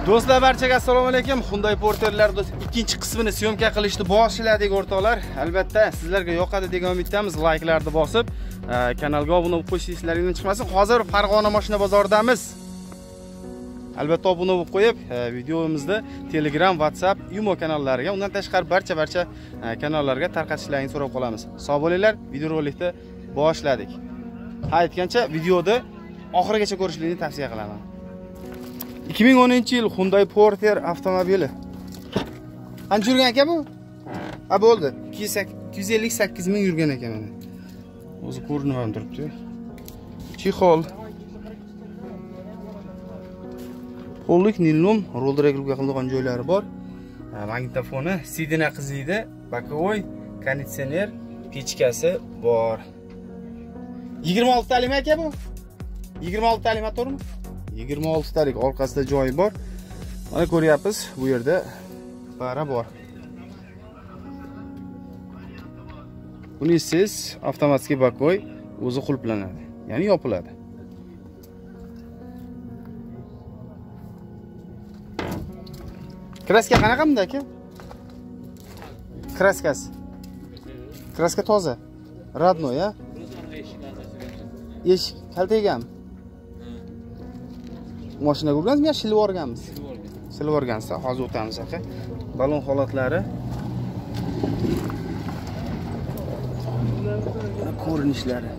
Do'stlar, barchaga assalomu alaykum. Hyundai Porter'lar ikkinchi qismini syomka qilishni boshladik o'rtoqlar. Albatta, sizlarga yoqadi degan umiddamiz. Like'larni bosib, kanalga obuna bo'lib qo'yishlaringizdan chiqmasin. Hozir Farg'ona mashina bozoridamiz. Albatta obuna bo'lib qo'yib, videomizni Telegram, WhatsApp, Imo kanallariga, undan tashqari barcha kanallarga tarqatishlaringizni so'rab qolamiz. Sog' bo'linglar. Videorolikni boshladik. Aytgancha videoni oxirigacha ko'rishlaringizni tavsiya qilaman. 2010-yil Hyundai Porter avtomobili. Qancha yurgan ekan bu? Ha, bo'ldi. 258 ming yurgan ekan mana. O'zi ko'rinib ham turibdi. Chexol. Qo'llik nilum, roller regulga qilingan joylari bor. Magnitofoni, sidina qiziydi, bokovoy, konditsioner, pechkasi bor. 26 talik aka bu? 26 talik motormi? 26 talik orqasida joyi bor. Mana ko'ryapsiz, bu yerda para bor. Buni siz avtomatik bakoy o'zi qulflanadi, ya'ni yopiladi. Kraska qanaqa bunda aka? Kraskasi. Kraska toza. Radno ya? Eshik kaltaganmi? Mashina ko'rganmizmi yo shilib o'rganmiz? Shilib o'rgansiz. Hozir o'tamiz aka. Balon holatlari. Ko'rinishlari.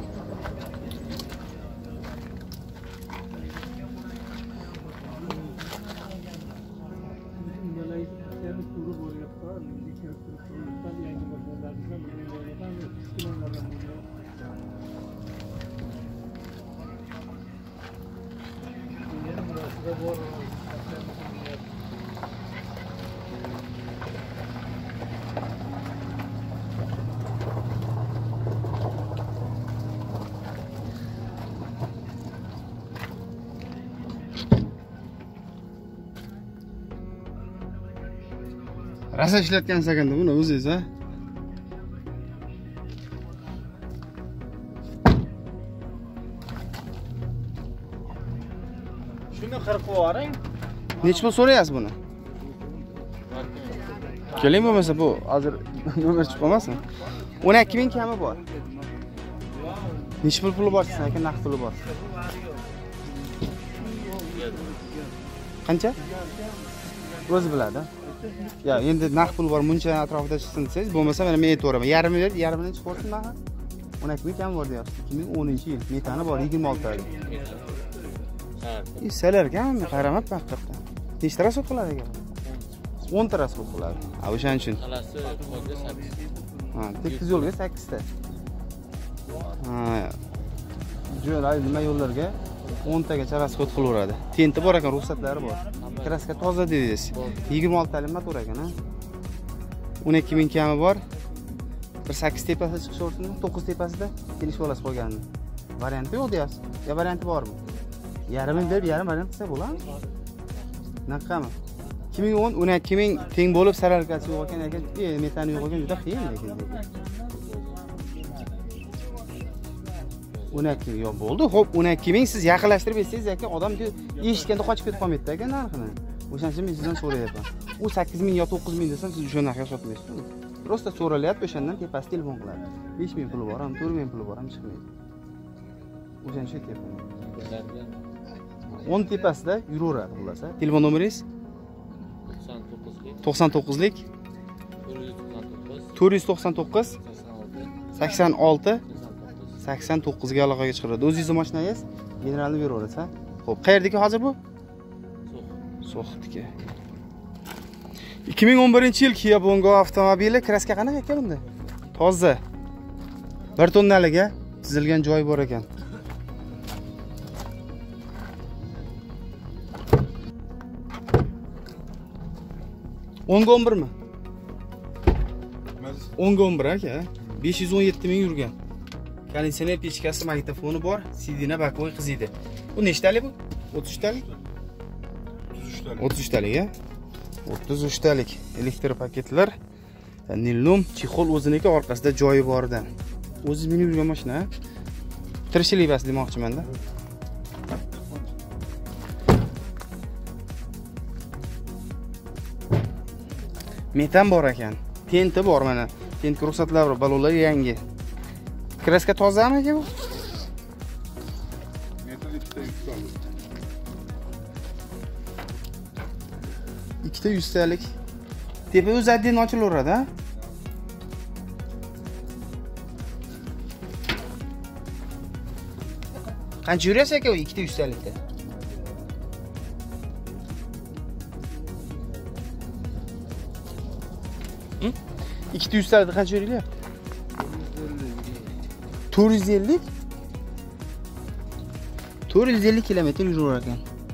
Rasa ishlatgan sakanda buni o'zingiz ha? Shuni qirib qo'yaring. Necha pul so'rayapsiz buni? Keling bo'lmasa bu hozir nomer chiqib qolmasin. 12 ming kami bor. Necha puli bor sizga, naqd puli bor? Qancha? O'zi biladi. Ya endi naqd pul bor, muncha atrofida chiqsin desangiz, bo'lmasa mana men aytaveraman. Yarmidan chiqarsin naqd. 12 ming kam bor deyapsiz. 2010-yil metani bor 26 talik. Salar kammi? Qaramabman haqiqatan. Nechta rasot qiladi ekan? 10 ta rasot qiladi. Ha, o'shaning uchun. Qalasi yo'lga 8. Ha, tekis yo'lga 8 ta. Ha. Jo'ray nima yo'llarga 10 tagacha rasot qilaveradi. Tenti bor ekan, ruxsatlari bor. Kraska toza dedingiz. 26 talik motor ekan, ha. 12 ming kami bor. Bir 8 tepasida chiqishaversin, 9 tepasida kelishib olasiz qolganini. Varianti yo'q deyapsiz. Ya varianti bormi? Yarmin berib, yarim variant qilsa bo'ladimi? Naqami? 2010 12 ming teng bo'lib saralkasi yo'q ekan, metani yo'q ekan, juda qiyin lekin. 12 ming yo'q bo'ldi. Xo'p, 12 ming siz yaqinlashtirib etsangiz ekan, odam eshitganda qochib ketib qolmaydi ekan narxini. O'shaning uchun men sizdan so'rayapman. U 8 ming yo 9 ming desam, siz o'sha narxga sotmaysiz. Prosta so'ralyapti, o'shandan tepasi telefon qiladi. 5 ming puli bor ham, 4 ming puli bor ham chiqmaydi. O'shaning uchun aytyapman. 10 tepasida yuraveradi xullas. Telefon nomeringiz? 99lik 499 86 89 ga aloqaga chiqaradi. O'zingizning mashinangiz generalni beraverasiz, ha? Xo'p, qayerdagi hozir bu? So'xdiki. 2011-yil Kia Bongo avtomobili. Kraska qanaqa ekan bunda? Toza. 1 tonnaliga chizilgan joyi bor ekan. O'nga 11 mi? 10ga 11 aka. 517 ming yurgan. Konditsioner pechkasi, magnitofoni bor, sidina bakovoy qiziydi. Bu nechta talik bu? 33 talik? 33 talik, ha? 33 talik elektr paketlar. Nilum, chexol o'ziniki, orqasida joyi boridan. O'ziz minib yurgan mashina, ha? Tirishlik bas demoqchiman-da. Metan bor ekan. Tenti bor mana. Tentga ruxsatlar bor, balonlar yangi. Kraska tozami aka bu? Metan ikkita 100 talik. Ikkita 100 talik. Tepa o'zi adden ochilaveradi, ha? Qancha yurasiz aka u ikkita 100 talikda? Ikkita 100 talikda qancha yurilyapti? 450. 450 kilometr yurar ekan.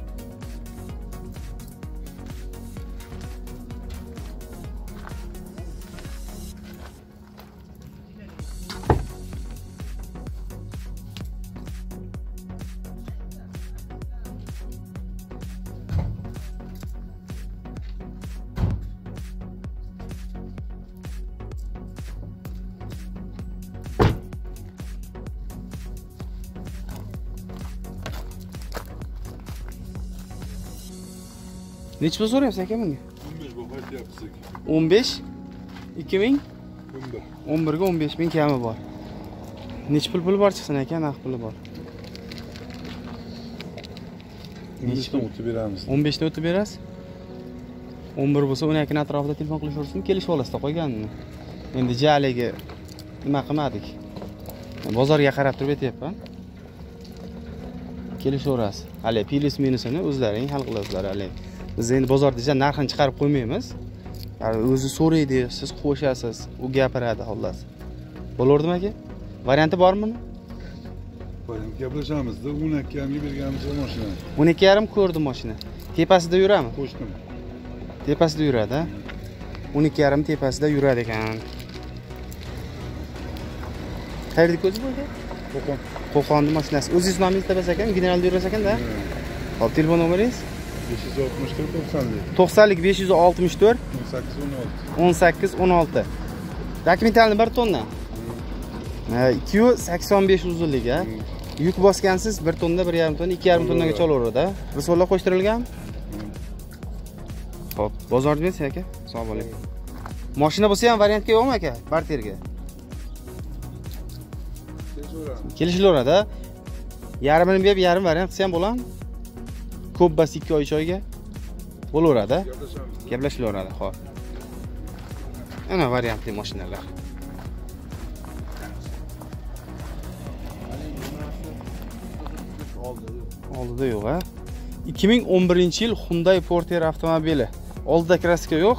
Necha pul so'rayapsiz aka bunga? 15 bu qancha yapsak? 15 2000 11. 11 ga 15 ming kami bor. Necha pul bor chiqsin aka, naqd puli bor. 15 dan o'tib beramiz. 15 dan o'tib berasiz. 11 bo'lsa 12 ning atrofida telefon qilishaversin, kelishib olasizda qo'yganini. Endi jaliga nima qilmadik. Bozorga qarab turib aytayapman. Kelishaverasiz. Hali plyus minusini o'zlaring hal qilasizlar hali. Biz endi bozorda narxini chiqarib qo'ymaymiz. O'zi so'raydi, siz qo'shasiz, u gapiradi xullas. Bo'lardimi aka? Varianti bormi buni? Qo'ying, gaplashamizda 12 ga berganmiz mashina. 12,5 ko'rdim mashina. Tepasida yuradimi? Qo'shdim. Tepasida yuradi, ha? 12,5 tepasida yuradi ekan. Qayerda ko'zi bo'ldi? Qo'qon. Qo'qonning mashinasi. O'zingiz nomingizni topasiz ekan, generalda yurasiz ekanda? Hop, telefon nomeringiz? 564 90. 90lik 564 18 16. 18 16. Dokumentalni 1 tonna. 285 uzunlik, ha. Yuk bosgansiz 1 tonna, 1,5 tonna, 2,5 tonnaga olaveradi, ha. Risollar qo'shtirilgan? Xo'p, bozorda bersiz aka. Sog' bo'ling. Mashina bo'lsa ham variantga yo'qmi aka? Barterga. Kelishilaveradi, ha. Yarmini berib, yarim variant qilsa ham bo'ladimi? Ko'p bas 2 oy choyga bo'laveradi. Gaplashilaveradi, xo'p. Ana variantli mashinalar. Oldida yo'q, ha. 2011-yil Hyundai Porter avtomobili. Oldida kraska yo'q.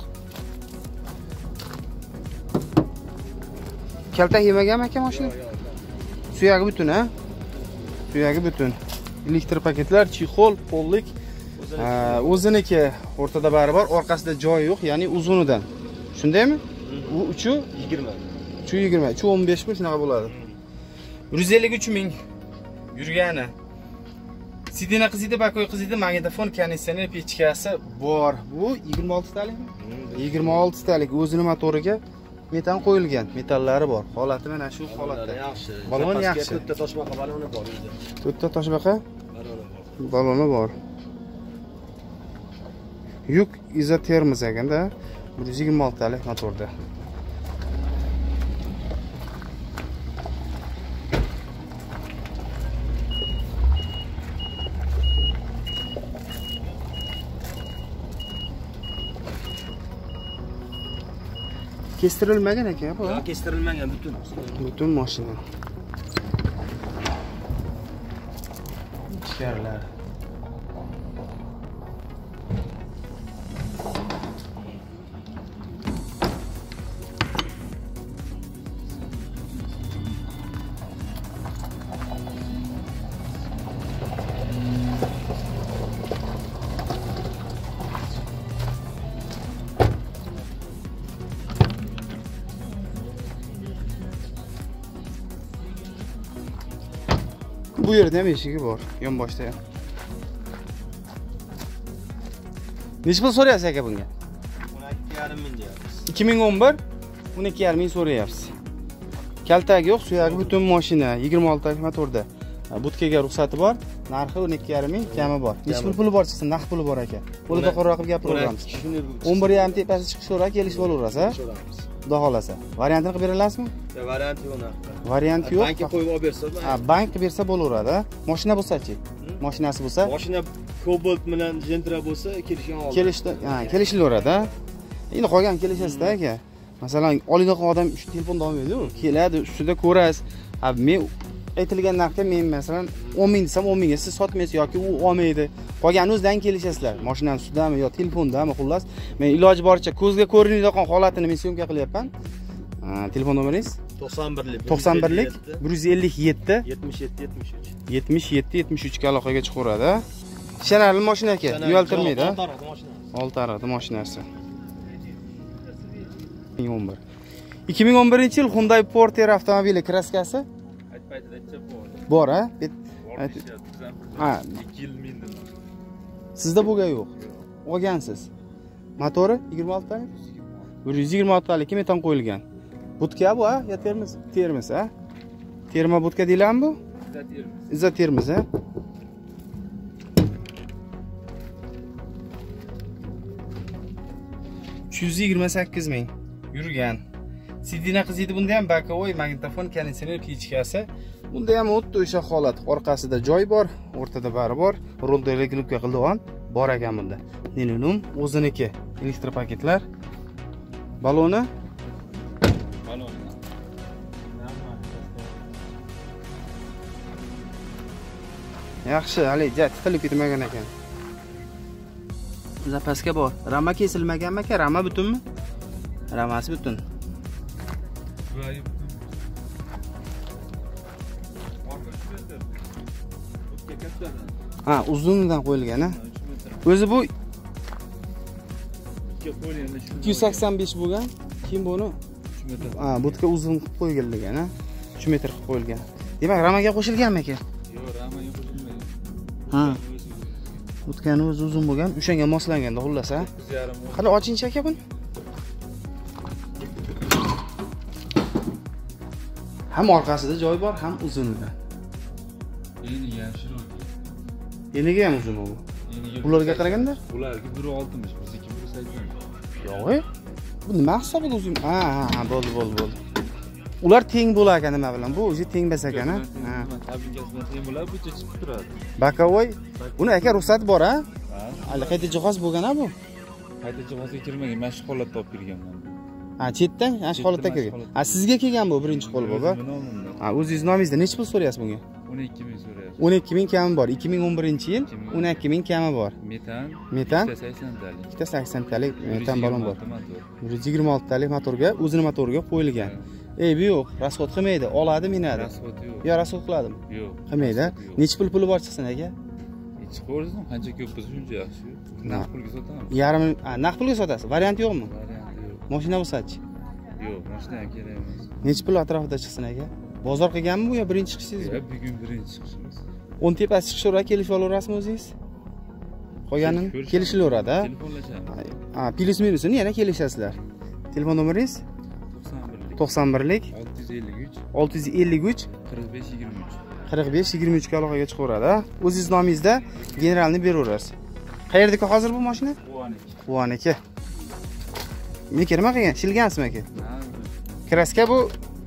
Kaltak yemaganmi aka mashina? Suyagi butun, ha? Suyagi butun. Elektr paketlar, chexol, pollik. O'ziniki o'rtada bari bor, orqasida joy yo'q, ya'ni uzunidan. Shundaymi? U 320. 320, 315 mi shunaqa bo'ladi. 153 ming yurgani. Sidina qizidi, bakoy qizidi, magnitofon, konditsioner, pechkasi bor. Bu 26 talikmi? 26 talik o'zining motoriga metan qo'yilgan, metallari bor. Holati mana shu holatda. Yaxshi. Balon yaxshi. To'rtta toshbaqa baloni bor o'zi. To'rtta toshbaqa Baloni bor. baloni bor. Yuk izotermiz ekanda, 126 talik motorda. Kestirilmagan ekan bu. Yo'q, kestirilmagan butun. Butun mashina. Ichkarilar. Bu yerda ham eshigi bor, yonboshda ham. Necha pul so'rayapsiz aka bunga? 12,5 ming deyapmiz. 2011 12,5 ming so'rayapsiz. Kaltagi yo'q, suyagi butun mashina, 26 talik motorda. Butkaga ruxsati bor. Narxi 12,5 ming, kami bor. Necha puli bor chiqsin, naqd puli bor ekan. Buni to'g'riroq qilib gapiraveramiz. 11,5 tepasi chiqishaveradi, kelishib olaverasiz, ha? Xudo xolasa. Variantini qilib beralasizmi? Variant yo'q. Variant yo'q. Bankka qo'yib olib bersa, ha, bank qilib bersa bo'laveradi. Mashina bo'lsa-chi? Mashinasi bo'lsa? Mashina Cobalt bilan Gentra bo'lsa, kelishgan oldi. Kelishilaveradi, ha? Endi qolgan kelishasiz-da aka. Masalan, oliygoh odam shu telefonni olmaydi-ku. Keladi, ustida ko'rasiz. Ha, men aytilgan narxga men masalan 10 ming desam 10 mingga siz sotmaysiz yoki u olmaydi. Qolgani o'zidan kelishasizlar. Mashinani ustidami yo telefondami, xullas. Men iloji boricha ko'zga ko'rinadigan holatini men syomka qilyapman. Telefon nomeringiz? 91lik. 91lik 157 77 73. 77 73 ga aloqaga chiqaveradi. Ishonarli mashina aka, uyaltirmaydi. 6 ariqli mashinasi. 2011-yil Hyundai Porter avtomobili kraskasi bor, ha? Ha, 2 yil mindim. Sizda bo'lgan yo'q. Olgansiz. Motori 26 talik? 126 talik metan qo'yilgan. Budka bu, ha? Ya termiz? Termiz, ha? Terma budka deyilami bu? Izza termiz, ha? $128 ming yurgan. Sidina qiziydi, bunda ham bakovoy magnitofon, konditsioner pechkasi. Bunda ham xuddi o'sha holat. Orqasida joy bor, o'rtada bari bor. Rulda knopka qildigan bor ekan bunda. Nenilum o'ziniki. Elektropaketlar. Baloni. Yaxshi, hali titilib ketmagan ekan. Zapaska bor. Rama kesilmaganmi aka? Rama butunmi? Ramasi butun. Ha, uzundan qo'yilgan, ha. O'zi bu 285 bo'lgan. Keyin buni 3 metr. Ha, budka uzun qilib qo'yilgan, ha. 3 metr qilib qo'yilgan. Demak, ramaga qo'shilganmi aka? Yo'q, ramaga qo'shilmagan. Ha. Budkani o'zi uzun bo'lgan, o'shanga moslanganda xullas, ha. Qani ochingchi aka buni? Ham orqasida joy bor, ham uzunlar. Endi yashil. Eniga ham uzun bu. Ularga qaraganda? Ularga 1.60, bizniki 1.80. Yo'q. Bu nima hisobiga uzun? Ha, bo'ldi. Ular teng bo'lar ekan nima bilan? Bu o'zi teng bas ekan, ha. Tabinkasidan teng bo'lar, buncha chiqib turadi. Bakovoy. Buni aka ruxsat bor, ha? Hali qayta jihoz bo'lgan-a bu? Qayta jihozga kirmagan, men shu holatda olib kirganman. Ha, chetdan, shu holatda kirgan. Ha, sizga kelgan bu birinchi qo'l bu. Ha, o'zingiz nomingizda necha pul so'rayapsiz bunga? 12 ming so'rayapsiz. 12 ming kami bor. 2011-yil 12 ming kami bor. Metan 80 talik. 80 talik metan balon bor. 126 talik motorga, o'zining motoriga qo'yilgan. Bu yo'q, rasxod qilmaydi, oladi, minadi. Rasxod yo'q. Yo, rasxod qiladimi? Yo'q. Qilmaydi. Necha puli bor chiqsin aka? Chiqaversin, qancha ko'p bo'lsa shuncha yaxshi. Naqd pulga sotamiz. Yarim, naqd pulga sotasiz. Variant yo'qmi? Variant yo'q. Mashina bo'lsa-chi? Yo'q, mashina ham kerak emas. Necha pul atrofida chiqsin aka? Bozor qilganmi bu yo birinchi chiqishingiz? Bugun birinchi chiqishimiz. 10 tepasi chiqishaveradi, kelishib olasizmi o'zingiz? Qolganini kelishilaveradi, ha? Telefonlashamiz. Ha, plus minusini yana kelishasizlar. Telefon nomeringiz? 91lik 653 45 23 ga aloqaga chiqaveradi. O'zingiz nomingizda generalni beraverasiz. Qayerdaki hozir bu mashina? Quvoniki. Meniki nima qilgan? Shilgansizmi aka? Kraska bu.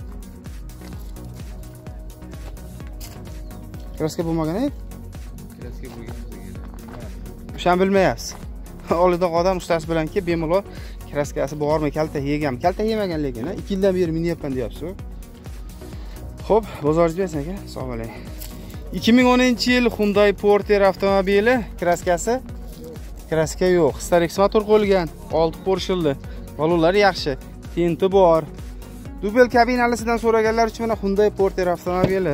Kraska bo'lmagan-ey? Kraska bo'lgan. O'shani bilmayapsiz. Oldidan odam ustasi bilan kelib bemalol kraskasi bormi, kalta yeganmi? Kalta yemagan lekin, 2 yildan beri minyapman deyapsiz. Xo'p, bozoringiz bersin aka. Sog' bo'ling. 2010-yil Hyundai Porter avtomobili kraskasi. Kraska yo'q. Starex motor qo'yilgan, 6 porshilli. Balonlar yaxshi, tinti bor. Dubel kabinalisidan so'raganlar uchun mana Hyundai Porter avtomobili.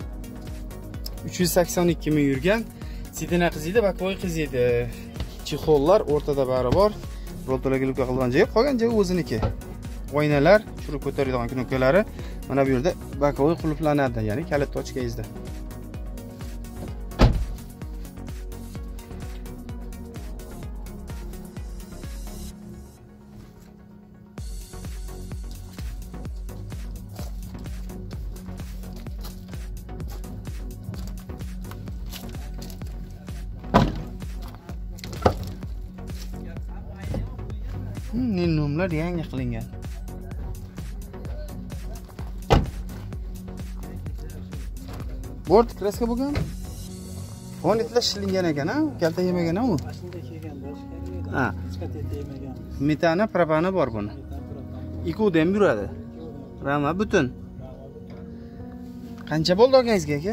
382 ming yurgan. Sidina qiziydi, bakovoy qiziydi. Chexollar o'rtada bari bor. Roltolarga lukka qilgan joyi, qolgan joyi o'ziniki. Oynalar, tushirib ko'taradigan knopkalari mana bu yerda bakovoy qulflanadi, ya'ni kalit ochgangizda. Nilnomlar yangi qilingan. Bort kraska bo'lgan. Honetlar shilingan ekan-a? Kalta yemagan-a u? Shunday kelganda, Ha. diskoteka yemagan. Metani, propani bor buni. Ikkovda ham yuradi. Rama butun. Qancha bo'ldi olganingizga aka?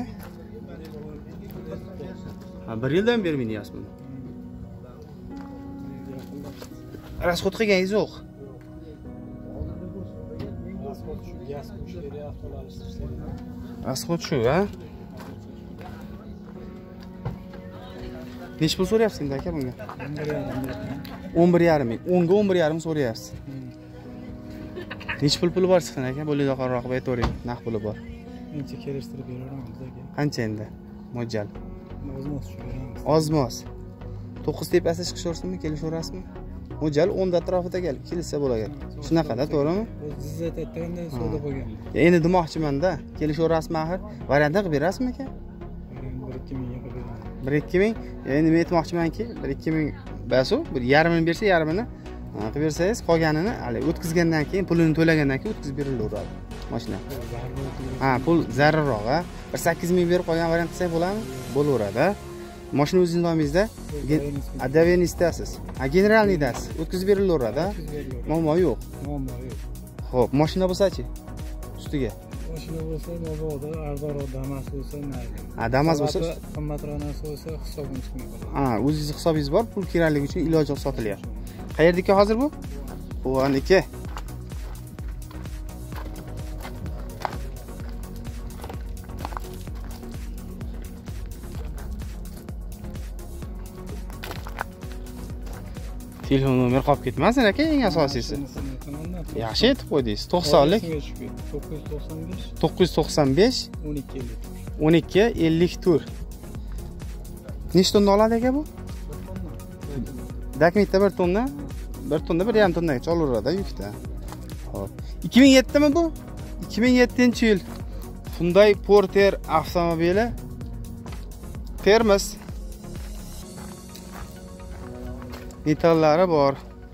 Ha, 1 yildan beri minyapsiz buni. Расход qilganingiz yo'q. Расход shu, ha? Necha pul so'rayapsiz endi aka bunga? 11,5 ming. 10 ga 11,5 so'rayapsiz. Necha puli bor sizdan aka? Bo'ladi yaqinroq aytavering. Naq puli bor. Mencha kelishtirib beraveramiz aka. Qancha endi? Mo'ljal. Ozmoz tushiramiz. Ozmoz. 9 tepasida chiqishaversinmi, kelishaverasizmi? Mo'ljal 10 da atrofida kelsa bo'lagan. Shunaqada, to'g'rimi? Siz aytganda savdo bo'lgan. Endi demoqchiman-da, kelishaverasizmi axir? Variantni qilib berasizmi aka? 1-2 mingga qilib beraman. 1-2 ming. Endi men aytmoqchimanki, 1-2 ming basu, bir yarmini bersa, yarmini qilib bersangiz, qolganini hali o'tkazgandan keyin, pulini to'lagandan keyin o'tkazib berilaveradi mashina. Ha, pul zararroq, ha. 8 ming berib qolgan variant qilsak bo'ladimi? Bo'laveradi. Mashina o'zingiz nomingizda Adavenistasiz. Ha, generalniydasiz. O'tkazib berilaveradi, ha. Muammo yo'q. Muammo yo'q. Xo'p, mashina bo'lsa-chi? Ustiga. Mashina bo'lsa, bozorda arzonroq Damas bo'lsa, mayli. Ha, Damas bo'lsa, qimmatroq narsa bo'lsa, hisobini chiqmay qoladi. ha, o'zingiz hisobingiz bor, pul kerakligi uchun iloji yo'q sotilyapti. Qayerdaki hozir bu? Buvaniki. Telefon nomeri qolib ketmasin aka, eng asosiysi. Yaxshi aytib qo'ydingiz. 90lik 995 12 54. Nechta tonna oladi aka bu? Dakmitda 1 tonna, 1 tonna 1,5 tonnaga olaveradi yukda. Xo'p. 2007 mi bu? 2007-yil Hyundai Porter avtomobili. Termiz. Metallari bor.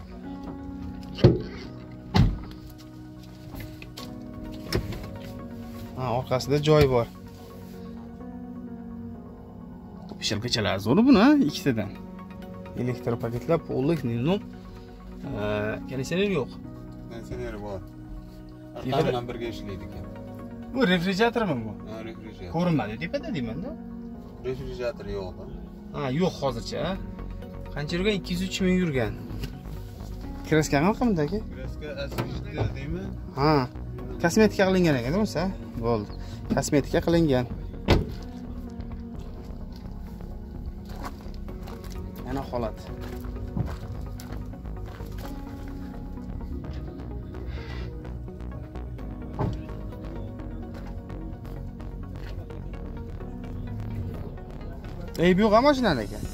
Ha, orqasida joy bor. Shilqichalar zo'r buni, ikkitadan. Elektr paketlar, pollik, nilnom. Konditsioner yo'q. Konditsioner bor. Arqa bilan birga ishlaydi ekan. Bu refrigeratormi bu? Ha, refrigerator. Ko'rinmadi tepada deyman-da. Refrigerator yo'q. Ha, yo'q hozircha. Qancha yurgan? 203 ming yurgan. Kraska qanaqamda aka? Kraska asli deymi? Ha. Kosmetika qilingan ekan, bo'lsa? Bo'ldi. Kosmetika qilingan. Mana holat. Ey, bu yo'q mashinada ekan.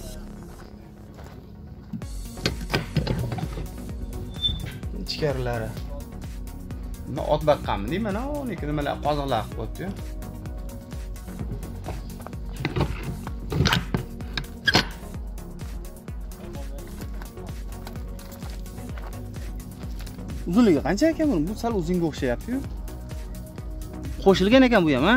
Ichkarilari. Buni ot baqqanmi deyman, o'niki nimalar qoziqlar qilib qo'yibdi-yu. Uzunligi qancha ekan buni? Bu sal uzunga o'xshayapti-yu. Qo'shilgan ekan bu ham, ha?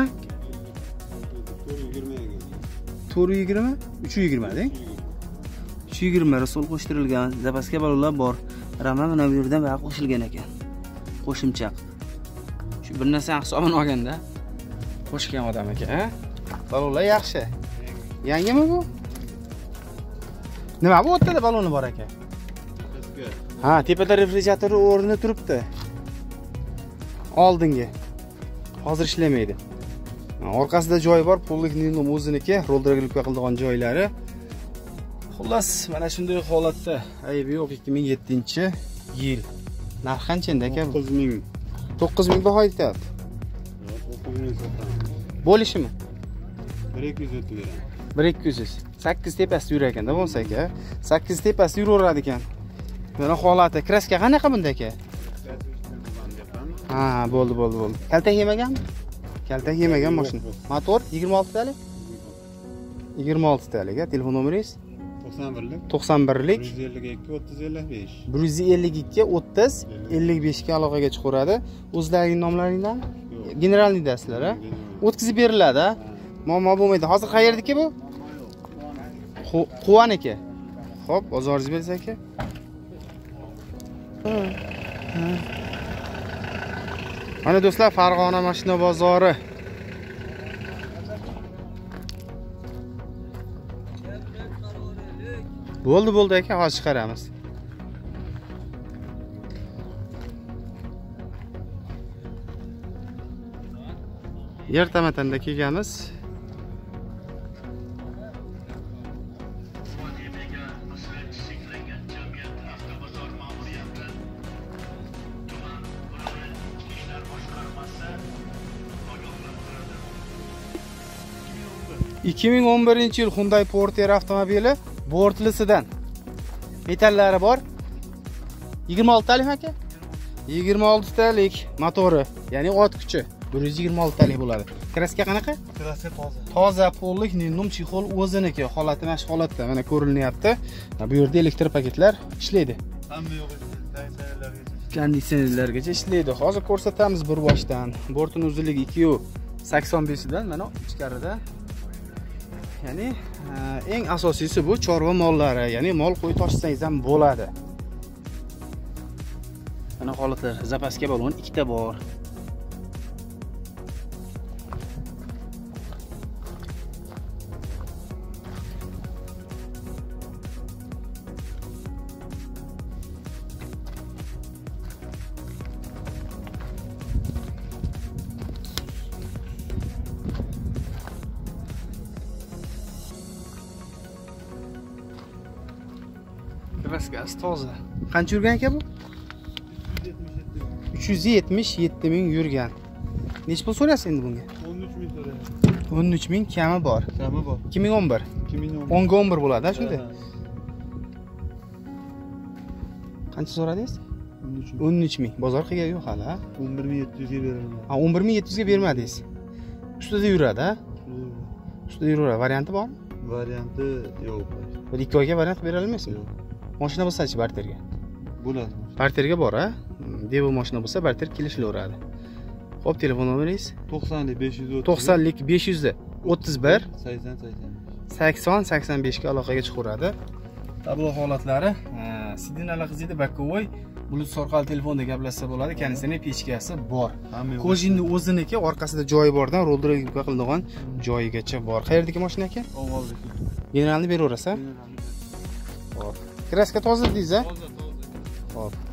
420? 320 deng. 320 rasol qo'shtirilgan, zapaska balonlar bor. Rama mana bu yerdan baqi qo'shilgan ekan. Qo'shimcha. Shu bir narsa hisobini olganda qo'shgan odam ekan, ha? Balonlar yaxshi. Yangimi bu? Nima bu o'rtada baloni bor ekan? Ha, tepada refrigerator o'rnida turibdi. Oldingi. Hozir ishlamaydi. Orqasida joy bor, pullik nilnom o'ziniki, roldraglikka qildigan joylari. Xullas, mana shunday holatda. Aybi yo'q, 2007-yil. Narx qancha endi aka? 9000. 9000 baho aytyapti. 9000 sotaman. Bo'lishimi? 1200 o'tib beraman. 1200. 8 tepasida yurar ekanda bo'lsa aka. 8 tepasida yuraveradi ekan. Mana holati, kraska qanaqa bunda aka? Ha, bo'ldi. Kaltak yemaganmi? Kaltak yemagan mashina. Motor 26 talik? 26 talik, telefon nomeringiz? 91lik. 91lik. 152 30 55. 152 30 55 ga aloqaga chiqaradi. O'zlarining nomlaringdan generalniydasizlar, ha? O'tkazib beriladi, ha? Muammo bo'lmaydi. Hozir qayerdiki bu? Quvoniki. Xo'p, bozoringiz bersa aka. Mana do'stlar, Farg'ona mashina bozori. Bo'ldi aka, hozir chiqaramiz. Ertamatanda kelganmiz. ...2011 yil Hyundai Porter avtomobili bortlisidan metallari bor. 26 talik aka? 26 talik motori, ya'ni ot kuchi 126 talik bo'ladi. Kraska qanaqa? Kraska toza. Toza pollik, num chexol o'ziniki, holati mana shu holatda mana ko'rilyapti. Bu yerda elektr paketlar ishlaydi. Hamma yo'q, Konditsionerlargacha ishlaydi. Hozir ko'rsatamiz bir boshdan. Bortning uzunligi 2.85 dan mana ichkarida. Ya'ni eng asosiysi bu chorva mollari, ya'ni mol qo'y toshsangiz ham bo'ladi. Mana holatlar, zapaska balon ikkita bor. Kraskasi toza. Qancha yurgan aka bu? 377 ming yurgan. Nech pul so'raysiz endi bunga? 13 ming so'rayapti. 13 ming kami bor. Kami bor. 2011. 2011. 10 ga 11 bo'ladi, shunday. Qancha so'radingiz? 13 ming. Bozor qilgan yo'q hali, ha? 11700 ga beraman. Ha, 11700 ga bermadingiz. Ustida yuradi, ha? Ustida yuraveradi. Varianti bormi? Varianti yo'q. Bir 2 oyga variant bera olmaysizmi? Mashina bo'lsa-chi barterga? Bo'ladi. Barterga bor, ha? Devo mashina bo'lsa barter kelishilaveradi. Xo'p, telefon nomeringiz? 90lik 530. 90lik 531 80 80 85 ga aloqaga chiqaveradi. Tablo holatlari, sidinalar qizidi bakkovoy, Bluetooth orqali telefonda gaplashsa bo'ladi. Konditsioner pechkasi bor. Kojinning o'ziniki, orqasida joyi bordan roldirga qiladigan joyigacha bor. Qayerdagi mashina aka? Ovoldiki. Generalni beraverasiz, ha? Hop. Kraska toza deysiz, ha? Toza. Hop.